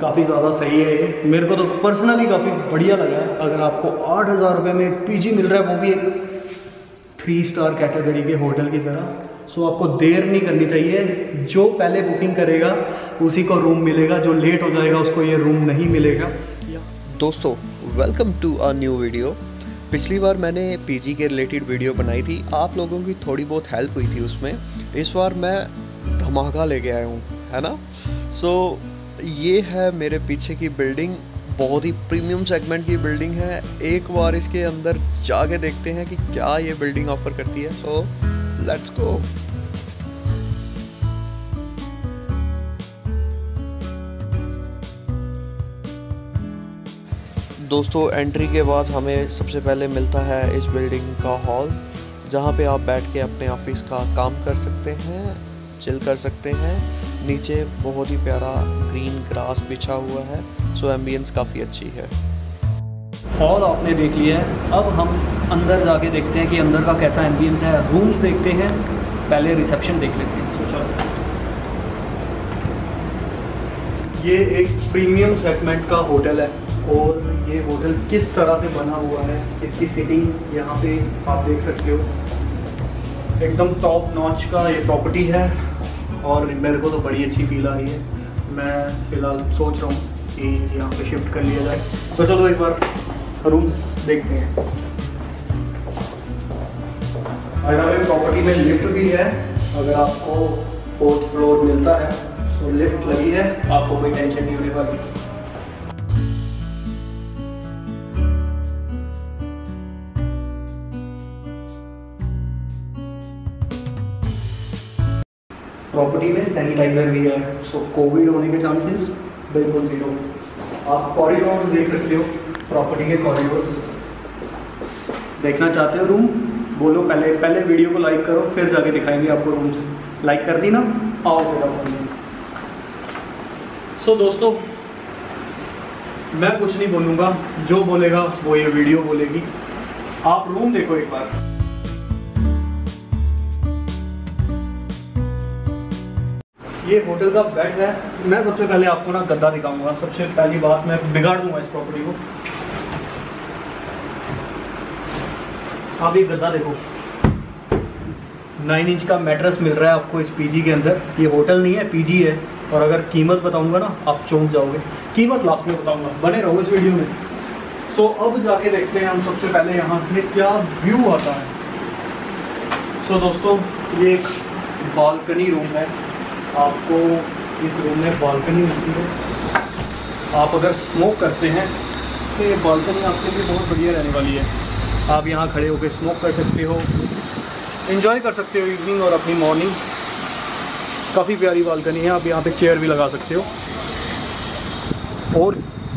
काफ़ी ज़्यादा सही है ये, मेरे को तो पर्सनली काफ़ी बढ़िया लगा है। अगर आपको 8,000 रुपये में एक पीजी मिल रहा है, वो भी एक 3 स्टार कैटेगरी के होटल की तरह, सो आपको देर नहीं करनी चाहिए। जो पहले बुकिंग करेगा उसी को रूम मिलेगा, जो लेट हो जाएगा उसको ये रूम नहीं मिलेगा। दोस्तों welcome to a new video. पिछली बार मैंने पीजी के रिलेटेड वीडियो बनाई थी, आप लोगों की थोड़ी बहुत हेल्प हुई थी उसमें। इस बार मैं धमाका लेके आया हूँ, है ना। सो ये है मेरे पीछे की बिल्डिंग, बहुत ही प्रीमियम सेगमेंट की बिल्डिंग है। एक बार इसके अंदर जाके देखते हैं कि क्या ये बिल्डिंग ऑफर करती है। So let's go. दोस्तों एंट्री के बाद हमें सबसे पहले मिलता है इस बिल्डिंग का हॉल, जहाँ पे आप बैठ के अपने ऑफिस का काम कर सकते हैं, चिल कर सकते हैं। नीचे बहुत ही प्यारा ग्रीन ग्रास बिछा हुआ है, सो एम्बियंस काफ़ी अच्छी है। हॉल आपने देख लिया है, अब हम अंदर जाके देखते हैं कि अंदर का कैसा एम्बियंस है। रूम्स देखते हैं, पहले रिसेप्शन देख लेते हैं। सो चलो, ये एक प्रीमियम सेगमेंट का होटल है और ये होटल किस तरह से बना हुआ है, इसकी सिटिंग यहाँ पे आप देख सकते हो। एकदम टॉप नॉच का ये प्रॉपर्टी है और मेरे को तो बड़ी अच्छी फील आ रही है। मैं फ़िलहाल सोच रहा हूँ कि यहाँ पे शिफ्ट कर लिया जाए। तो चलो एक बार रूम्स देखते हैं। अगर प्रॉपर्टी में लिफ्ट भी है, अगर आपको 4th फ्लोर मिलता है तो लिफ्ट लगी है, आपको कोई टेंशन नहीं होने वाली। प्रॉपर्टी में सैनिटाइजर भी है, सो कोविड होने के चांसेस बिल्कुल ज़ीरो। आप कॉरिडोर्स देख सकते हो, प्रॉपर्टी के कॉरिडोर्स। देखना चाहते हो रूम, बोलो पहले वीडियो को लाइक करो, फिर जाके दिखाएंगे आपको रूम्स। लाइक कर दी ना, आओ फिर आप। सो दोस्तों मैं कुछ नहीं बोलूँगा, जो बोलेगा वो ये वीडियो बोलेगी। आप रूम देखो एक बार। ये होटल का बेड है। मैं सबसे पहले आपको ना गद्दा दिखाऊंगा। सबसे पहली बात, मैं बिगाड़ दूंगा इस प्रॉपर्टी को। आप ये गद्दा देखो, 9 इंच का मैट्रेस मिल रहा है आपको इस पीजी के अंदर। ये होटल नहीं है, पीजी है। और अगर कीमत बताऊंगा ना, आप चौंक जाओगे। कीमत लास्ट में बताऊंगा, बने रहो इस वीडियो में। सो अब जाके देखते हैं हम सबसे पहले यहाँ से क्या व्यू आता है। सो दोस्तों ये एक बालकनी रूम है, आपको इस रूम में बालकनी मिलती है। आप अगर स्मोक करते हैं तो ये बालकनी आपके लिए बहुत बढ़िया रहने वाली है। आप यहाँ खड़े होकर स्मोक कर सकते हो, एंजॉय कर सकते हो इवनिंग और अपनी मॉर्निंग। काफ़ी प्यारी बालकनी है, आप यहाँ पे चेयर भी लगा सकते हो। और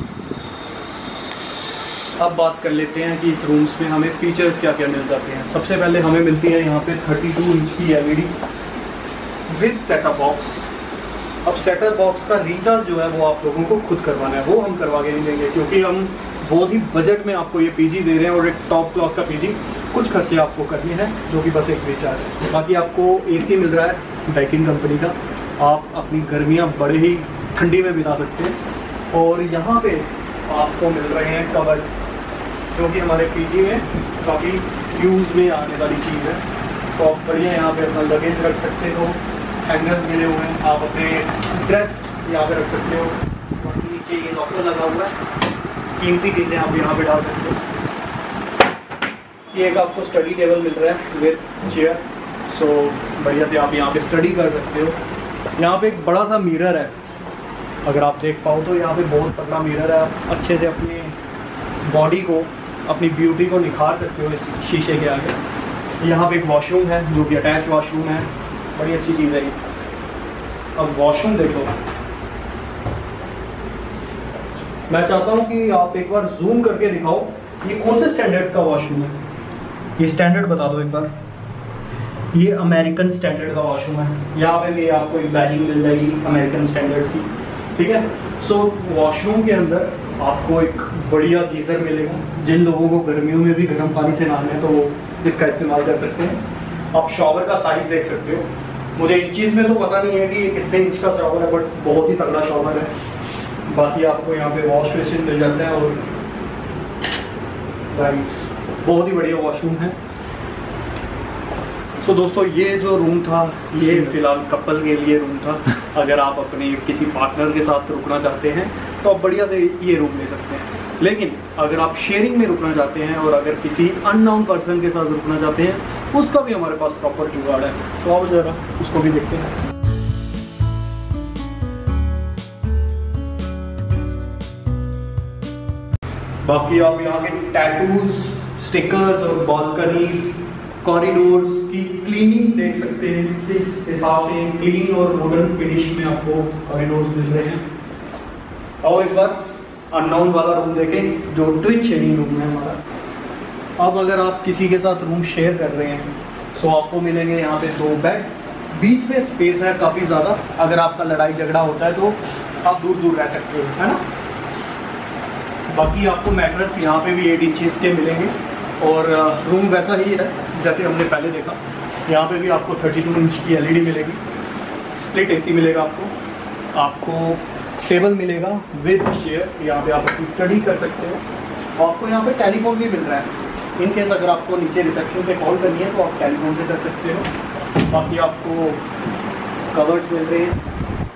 अब बात कर लेते हैं कि इस रूम्स में हमें फीचर्स क्या क्या मिल जाते हैं। सबसे पहले हमें मिलती है यहाँ पे 32 इंच की LED विद सेटअप बॉक्स। अब सेटअप बॉक्स का रिचार्ज जो है वो आप लोगों को खुद करवाना है, वो हम करवा के नहीं देंगे, क्योंकि हम बहुत ही बजट में आपको ये पीजी दे रहे हैं और एक टॉप क्लास का पीजी। कुछ खर्चे आपको करने हैं जो कि बस एक रिचार्ज है। बाकी आपको AC मिल रहा है डाइकिन कंपनी का, आप अपनी गर्मियाँ बड़े ही ठंडी में बिता सकते हैं। और यहाँ पे आपको मिल रहे हैं कवर, जो कि हमारे पीजी में काफ़ी यूज़ में आने वाली चीज़ है। तो आप बढ़िया यहाँ पे अपना लगेज रख सकते हो, हैंगर मिले हुए हैं, आप अपने ड्रेस यहाँ पे रख सकते हो। और नीचे ये लॉकर लगा हुआ है, कीमती चीज़ें आप यहाँ पे डाल सकते हो। ये एक आपको स्टडी टेबल मिल रहा है विद चेयर, सो बढ़िया से आप यहाँ पे स्टडी कर सकते हो। यहाँ पे एक बड़ा सा मिरर है, अगर आप देख पाओ तो यहाँ पे बहुत तगड़ा मिरर है। आप अच्छे से अपनी बॉडी को, अपनी ब्यूटी को निखार सकते हो इस शीशे के आगे। यहाँ पे एक वॉशरूम है जो कि अटैच वॉशरूम है, बड़ी अच्छी चीज़ है ये। अब वॉशरूम देखो, मैं चाहता हूँ कि आप एक बार जूम करके दिखाओ ये कौन से स्टैंडर्ड्स का वॉशरूम है। ये स्टैंडर्ड बता दो एक बार। ये अमेरिकन स्टैंडर्ड का वॉशरूम है। यहाँ पे भी आपको एक बैजिंग मिल जाएगी अमेरिकन स्टैंडर्ड्स की, ठीक है। सो वॉशरूम के अंदर आपको एक बढ़िया गीज़र मिलेगा। जिन लोगों को गर्मियों में भी गर्म पानी से नहाना है तो वो इसका इस्तेमाल कर सकते हैं। आप शॉवर का साइज़ देख सकते हो। मुझे इंचीज़ में तो पता नहीं है कि ये कितने इंच का शॉवर है, बट बहुत ही तगड़ा शॉवर है। बाकी आपको यहाँ पे वॉश बेसिन मिल जाता है और गाइस बहुत ही बढ़िया वॉशरूम है। सो दोस्तों ये जो रूम था ये फ़िलहाल कपल के लिए रूम था। अगर आप अपने किसी पार्टनर के साथ रुकना चाहते हैं तो आप बढ़िया से ये रूम ले सकते हैं। लेकिन अगर आप शेयरिंग में रुकना चाहते हैं और अगर किसी अननोन पर्सन के साथ रुकना चाहते हैं उसका भी हमारे पास प्रॉपर जुगाड़ है। तो आओ ज़रा उसको भी देखते हैं। बाकी आप यहाँ के टैटूज, स्टिकर्स और बालकनीज, कॉरिडोर्स की क्लीनिंग देख सकते हैं। इस हिसाब से क्लीन और मॉडर्न फिनिश में आपको कॉरिडोर्स मिल रहे हैं। आओ एक बार अननोन वाला रूम देखें जो ट्विन शेयरिंग रूम है हमारा। अब अगर आप किसी के साथ रूम शेयर कर रहे हैं तो आपको मिलेंगे यहाँ पे 2 बेड, बीच में स्पेस है काफ़ी ज़्यादा। अगर आपका लड़ाई झगड़ा होता है तो आप दूर दूर रह सकते हो, है ना। बाकी आपको मैट्रेस यहाँ पे भी 8 इंचेस के मिलेंगे और रूम वैसा ही है जैसे हमने पहले देखा। यहाँ पे भी आपको 32 इंच की LED मिलेगी, स्प्लिट AC मिलेगा आपको टेबल मिलेगा विद चेयर। यहाँ पे आप अपनी स्टडी कर सकते हो। आपको यहाँ पे टेलीफोन भी मिल रहा है। इन केस अगर आपको नीचे रिसेप्शन पे कॉल करनी है तो आप टेलीफोन से कर सकते हो। बाकी आपको कवर्ड मिल रहे हैं,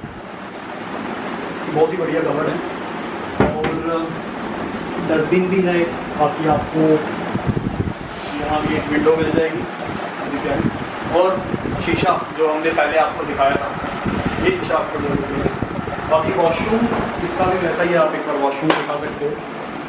बहुत ही बढ़िया कवर्ड है। और डस्टबिन भी है। बाकी आपको यहाँ भी एक विंडो मिल जाएगी और शीशा जो हमने पहले आपको दिखाया था ये शीशा आपको जरूर मिलेगा। बाकी वॉशरूम इसका भी वैसा ही है, आप एक बार वॉशरूम दिखा सकते हो।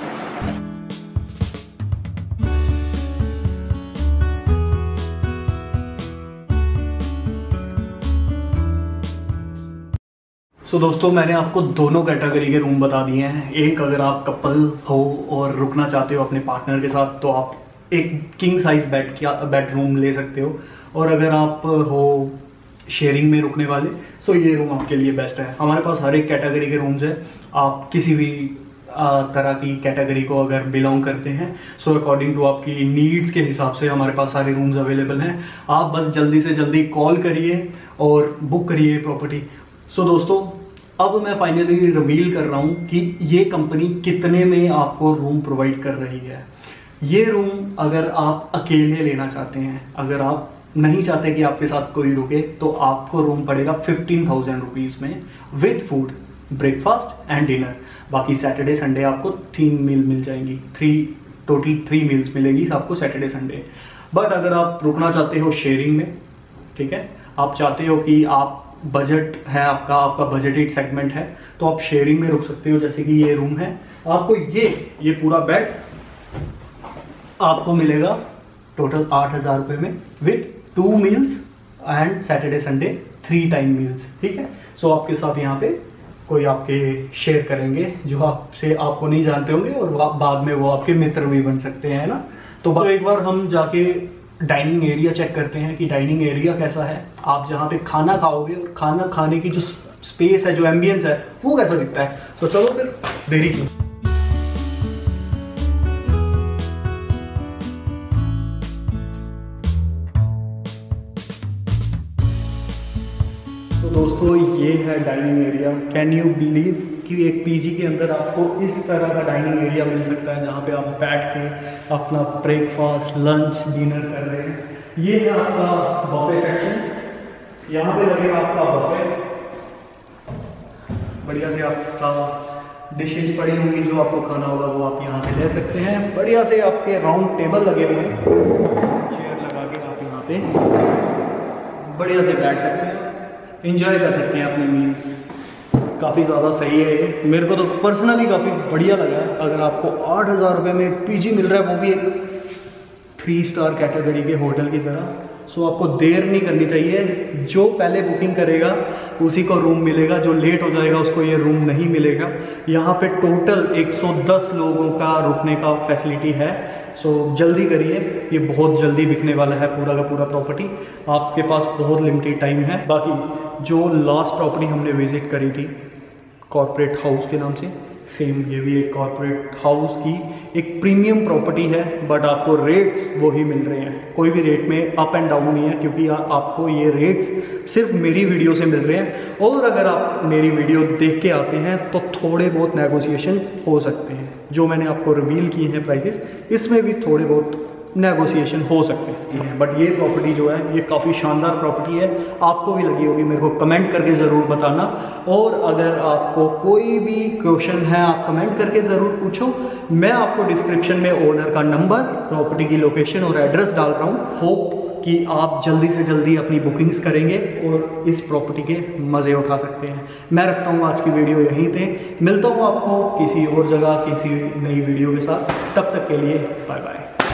सो दोस्तों मैंने आपको दोनों कैटेगरी के रूम बता दिए हैं। एक अगर आप कपल हो और रुकना चाहते हो अपने पार्टनर के साथ तो आप एक किंग साइज बेडरूम ले सकते हो। और अगर आप हो शेयरिंग में रुकने वाले सो ये रूम आपके लिए बेस्ट है। हमारे पास हर एक कैटेगरी के रूम्स हैं। आप किसी भी तरह की कैटेगरी को अगर बिलोंग करते हैं सो अकॉर्डिंग टू आपकी नीड्स के हिसाब से हमारे पास सारे रूम्स अवेलेबल हैं। आप बस जल्दी से जल्दी कॉल करिए और बुक करिए प्रॉपर्टी। सो दोस्तों अब मैं फाइनली रिवील कर रहा हूँ कि ये कंपनी कितने में आपको रूम प्रोवाइड कर रही है। ये रूम अगर आप अकेले लेना चाहते हैं, अगर आप नहीं चाहते कि आपके साथ कोई रुके, तो आपको रूम पड़ेगा 15,000 रुपीज़ में with food, breakfast and dinner. बाकी सैटरडे संडे आपको 3 मील मिल जाएंगी, टोटल 3 मील्स मिलेगी आपको सैटरडे संडे। बट अगर आप रुकना चाहते हो शेयरिंग में, ठीक है, आप चाहते हो कि आप बजट है आपका बजटेड सेगमेंट है तो आप शेयरिंग में रुक सकते हो। जैसे कि ये रूम है, आपको ये पूरा बेड आपको मिलेगा टोटल 8,000 रुपये में with 2 meals and Saturday Sunday 3 time meals, ठीक है। सो आपके साथ यहाँ पे कोई आपके शेयर करेंगे जो आपको नहीं जानते होंगे और बाद में वो आपके मित्र भी बन सकते हैं, ना। तो एक बार हम जाके डाइनिंग एरिया चेक करते हैं कि डाइनिंग एरिया कैसा है। आप जहाँ पे खाना खाओगे और खाना खाने की जो स्पेस है, जो एम्बियंस है, वो कैसा दिखता है। तो चलो फिर देरी क्यों। तो दोस्तों ये है dining area. Can you believe कि एक पीजी के अंदर आपको इस तरह का डाइनिंग एरिया मिल सकता है जहाँ पे आप बैठ के अपना ब्रेकफास्ट, लंच, डिनर कर रहे हैं। ये है आपका बफे सेक्शन। यहाँ पे लगेगा आपका बफे, बढ़िया से आपका डिशेज पड़ी होंगी, जो आपको खाना होगा वो आप यहाँ से ले सकते हैं। बढ़िया से आपके राउंड टेबल लगे हुए हैं, चेयर लगा के आप यहाँ पे बढ़िया से बैठ सकते हैं, इंजॉय कर सकते हैं अपने मील्स। काफ़ी ज़्यादा सही है ये, मेरे को तो पर्सनली काफ़ी बढ़िया लगा। अगर आपको 8,000 रुपये में एक पीजी मिल रहा है, वो भी एक 3 स्टार कैटेगरी के होटल की तरह, सो आपको देर नहीं करनी चाहिए। जो पहले बुकिंग करेगा उसी को रूम मिलेगा, जो लेट हो जाएगा उसको ये रूम नहीं मिलेगा। यहाँ पे टोटल 110 लोगों का रुकने का फैसिलिटी है। सो जल्दी करिए, ये बहुत जल्दी बिकने वाला है पूरा का पूरा प्रॉपर्टी। आपके पास बहुत लिमिटेड टाइम है। बाकी जो लास्ट प्रॉपर्टी हमने विजिट करी थी कॉर्पोरेट हाउस के नाम से, सेम ये भी एक कॉर्पोरेट हाउस की एक प्रीमियम प्रॉपर्टी है, बट आपको रेट्स वही मिल रहे हैं, कोई भी रेट में अप एंड डाउन नहीं है, क्योंकि आपको ये रेट्स सिर्फ मेरी वीडियो से मिल रहे हैं। और अगर आप मेरी वीडियो देख के आते हैं तो थोड़े बहुत नेगोशिएशन हो सकते हैं। जो मैंने आपको रिवील किए हैं प्राइसेस, इसमें भी थोड़े बहुत नेगोशिएशन हो सकते हैं। बट ये प्रॉपर्टी जो है ये काफ़ी शानदार प्रॉपर्टी है, आपको भी लगी होगी, मेरे को कमेंट करके ज़रूर बताना। और अगर आपको कोई भी क्वेश्चन है आप कमेंट करके ज़रूर पूछो। मैं आपको डिस्क्रिप्शन में ओनर का नंबर, प्रॉपर्टी की लोकेशन और एड्रेस डाल रहा हूँ। होप कि आप जल्दी से जल्दी अपनी बुकिंग्स करेंगे और इस प्रॉपर्टी के मज़े उठा सकते हैं। मैं रखता हूँ आज की वीडियो यहीं पे, मिलता हूँ आपको किसी और जगह किसी नई वीडियो के साथ। तब तक के लिए बाय बाय।